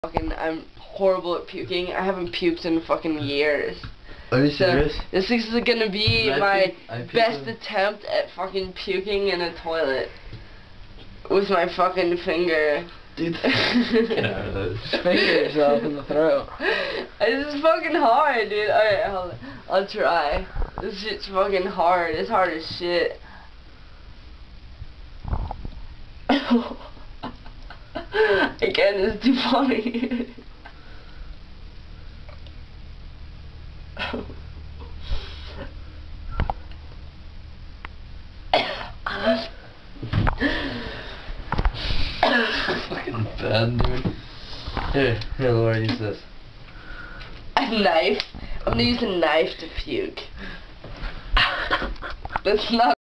I'm horrible at puking. I haven't puked in fucking years. Are you serious? This is gonna be my best attempt at fucking puking in a toilet. With my fucking finger. Dude, get out of this. Finger yourself in the throat. This is fucking hard, dude. Alright, I'll try. This shit's fucking hard. It's hard as shit. Again, it's too funny. Fucking bad, dude. Here, Laura, use this. A knife? I'm gonna use a knife to puke. That's not